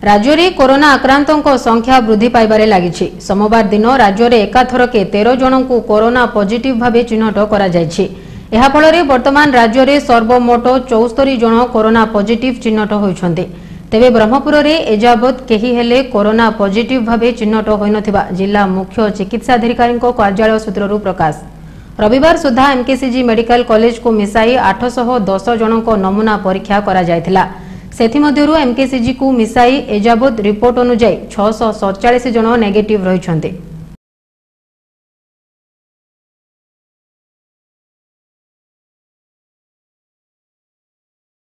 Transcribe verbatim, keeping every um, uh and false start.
राज्य में कोरोना आक्रांतों संख्या वृद्धि पाइबारे लागिछि। सोमवार दिन राज्य में एकाथरके तेरह जन को कोरोना पॉजिटिव भावे चिन्हट करा जायछि। एहा फଳରେ वर्तमान राज्य में सर्वमोट चौस्तरी जन कोरोना पॉजिटिव चिन्हट होइछन्ते। तेबे ब्रह्मपुर में एजाबत केही हेले कोरोना पॉजिटिव भावे चिन्हट होइनथिबा जिला मुख्य चिकित्साधिकारी कार्यालय सूत्ररू प्रकाश। रविवार सुधा एमकेसीजी मेडिकल कॉलेज को मिसाई आठ सौ दस जन नमूना परीक्षा करा जायथिला। सेथिमध्यरु एमकेसीजी को मिसाई एजाबत रिपोर्ट अनुसार छह सौ सड़चालीस जन नेगेटिव रहिछन्ते।